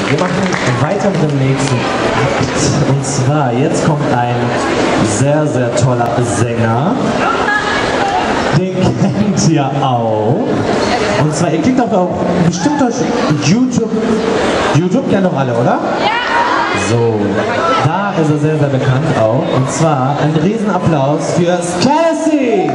wir machen weiter mit dem nächsten Akt. Und zwar, jetzt kommt ein sehr, sehr toller Sänger. Den kennt ihr auch. Und zwar, ihr klickt auch bestimmt durch YouTube. YouTube kennen doch alle, oder? Ja! So, da ist er sehr, sehr bekannt auch. Und zwar ein Riesenapplaus für Scalzi!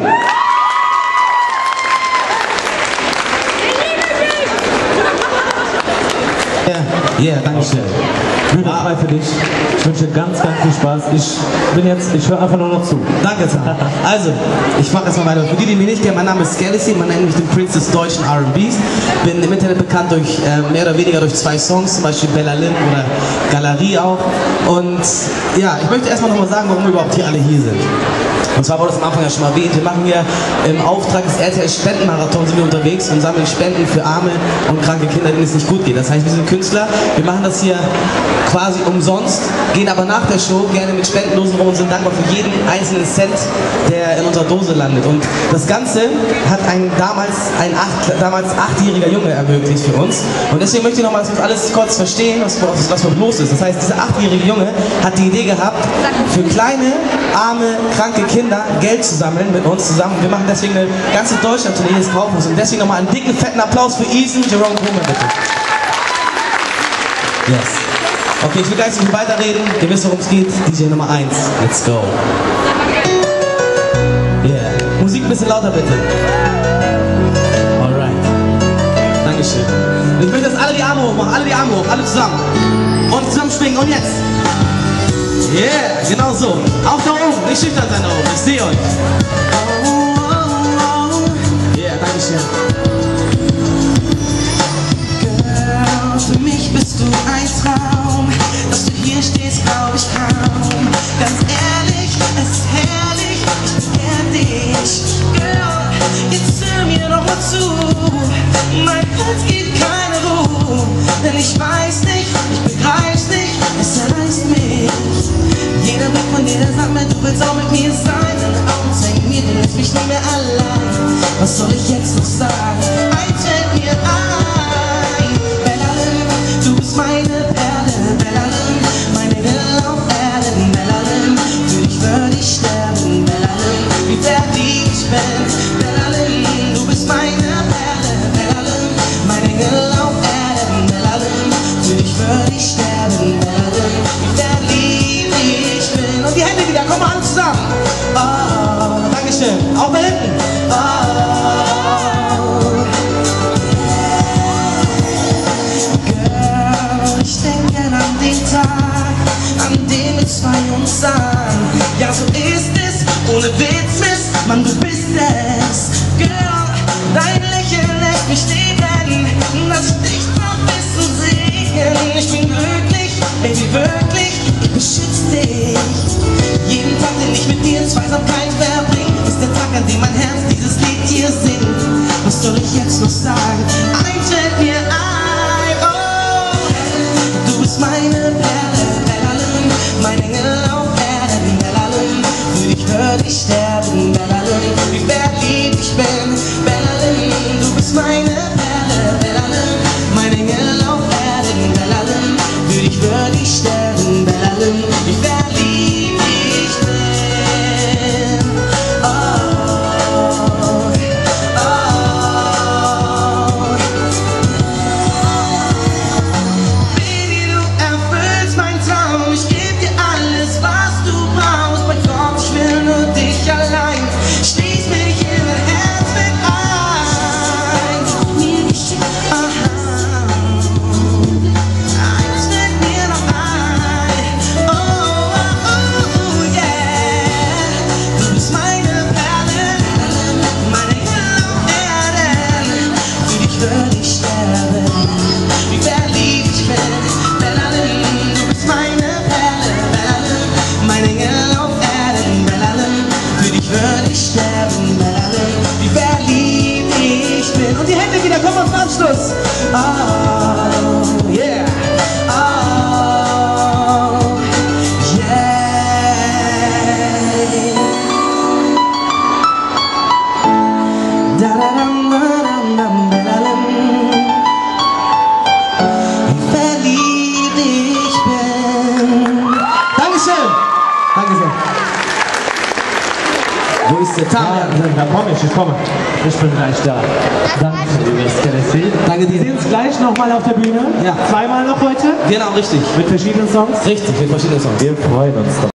Ja, danke schön. Bühne frei für dich. Ich wünsche dir ganz, ganz viel Spaß. Ich höre einfach nur noch zu. Danke, Sam. Also, ich mache erstmal weiter. Für die, die mich nicht kennen, mein Name ist Scalzi, man nennt mich den Prinz des deutschen R&Bs. Bin im Internet bekannt durch, mehr oder weniger durch 2 Songs, zum Beispiel Bella Lim oder Galerie auch. Und ja, ich möchte erstmal nochmal sagen, warum wir überhaupt hier alle hier sind. Und zwar wurde es am Anfang ja schon mal erwähnt, wir machen hier im Auftrag des RTL Spendenmarathon sind wir unterwegs und sammeln Spenden für arme und kranke Kinder, denen es nicht gut geht. Das heißt, wir sind Künstler, wir machen das hier quasi umsonst, gehen aber nach der Show gerne mit Spendendosen rum und sind dankbar für jeden einzelnen Cent, der in unserer Dose landet. Und das Ganze hat damals 8-jähriger Junge ermöglicht für uns. Und deswegen möchte ich nochmal, dass wir alles kurz verstehen, was los ist. Das heißt, dieser 8-jährige Junge hat die Idee gehabt, für kleine, arme, kranke Kinder Geld zu sammeln mit uns zusammen. Wir machen deswegen eine ganze Deutschland-Tournee des Kaufhauses. Und deswegen nochmal einen dicken, fetten Applaus für Ethan Jerome Coleman, bitte. Yes. Okay, ich will gleich nicht weiterreden. Ihr wisst, worum es geht. DJ Nummer 1. Let's go. Yeah. Musik ein bisschen lauter, bitte. Alright. Dankeschön. Und ich möchte, dass alle die Arme hoch machen. Alle die Arme hoch. Alle zusammen. Und zusammen schwingen. Und jetzt. Yeah, genau so. Auch da oben, nicht schüchtern sein da oben, ich sehe euch. Yeah, dankeschön. Girl, für mich bist du ein Traum. Dass du hier stehst, glaub ich kaum. Ganz ehrlich, es ist herrlich, ich begehr dich. Girl, jetzt hör mir doch mal zu. Mein Herz gibt keine Ruhe. Denn ich weiß nicht, ich begreif's nicht, es zerreißt mich. Jeder Blick von dir, der sagt mir, du willst auch mit mir sein. Deine Augen zeigen mir, du lässt mich nicht mehr allein. Was soll ich jetzt noch sagen? Eins fällt mir ein. Bella Lim, du bist meine Perle. Bella Lim, meine Engel auf Erden. Bella Lim, für dich würde ich sterben. Bella Lim, wie verliebt ich bin. Bella Lim, du bist meine Perle. Bella Lim, meine Engel auf Erden. Bella Lim, für dich würde ich sterben. Bella Lim, wie verliebt ich bin. Und die Hände wieder, komm mal an zusammen. Oh, Dankeschön. Auch da hinten. Girl, ich denke an den Tag, an dem wir 2 uns sahen. Ja, so ist es, ohne Witz, Miss, Mann, du bist es. Girl, dein Lächeln lässt mich leben, lass dich noch wissen singen. Ich bin glücklich, Baby, wirklich, ich beschütze dich. Jeden Tag, den ich mit dir in Zweisamkeit verbringe, ist der Tag, an dem mein Herz dieses Lied hier singt. Was soll ich jetzt noch sagen? Eins fällt mir ein, oh, du bist meine Perle, Bella Lim, mein Engel auf Erden, Bella Lim, für dich würde ich sterben, Bella Lim, wie verliebt ich bin, Bella Lim, du bist meine Perle, Bella Lim, mein Engel auf Erden, Bella Lim, für dich würde ich sterben, Bella Lim, wie verliebt ich bin, oh, oh, Danke sehr. Wo ist der Tag? Da komme ich komme. Ich bin gleich da. Danke, lieber Skeletty. Danke dir. Wir sehen uns gleich nochmal auf der Bühne. Ja. Zweimal noch heute. Genau, richtig. Mit verschiedenen Songs. Richtig, mit verschiedenen Songs. Wir freuen uns drauf.